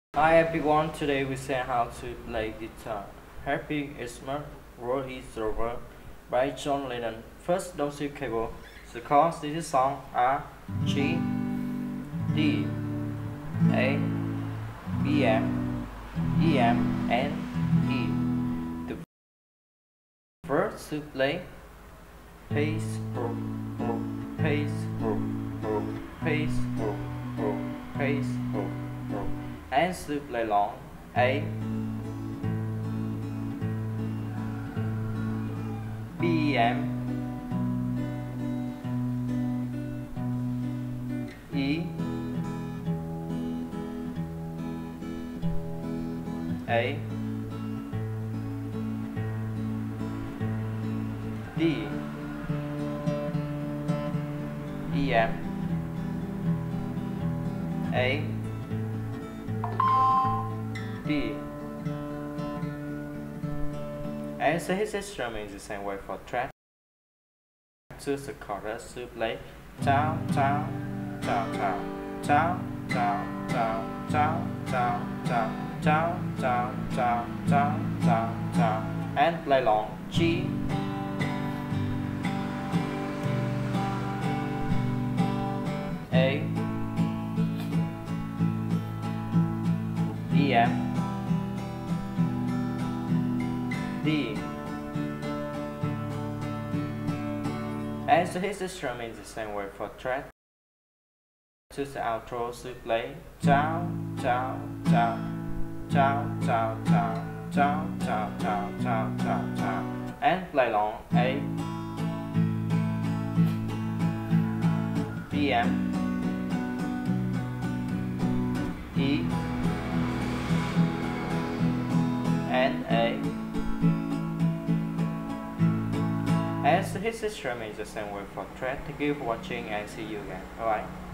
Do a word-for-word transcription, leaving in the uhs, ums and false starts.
Hi everyone, today we say how to play guitar. Happy Xmas, World is Over by John Lennon. First, don't see cable. The chords this song are G, D, A, B M, E M, and E. The first to play pace, roll, roll, pace, roll, roll, pace, roll, roll, pace, roll, roll. And to play long A, B M, E, A, D, E M, A, D. And so his instrument is the same way for track. Choose the chorus to play down, down, down, down, down, down, down, down, down, down, down, down, down, down, down, down, and play long G, A, B M, D. And so his instrument is the same way for track. Choose the outro to play down, down, down, down, down, down, down, down, down, down, down, down, and play long A, B M, E, and A. As his instrument is the same way for track. Thank you for watching and see you again. Bye bye.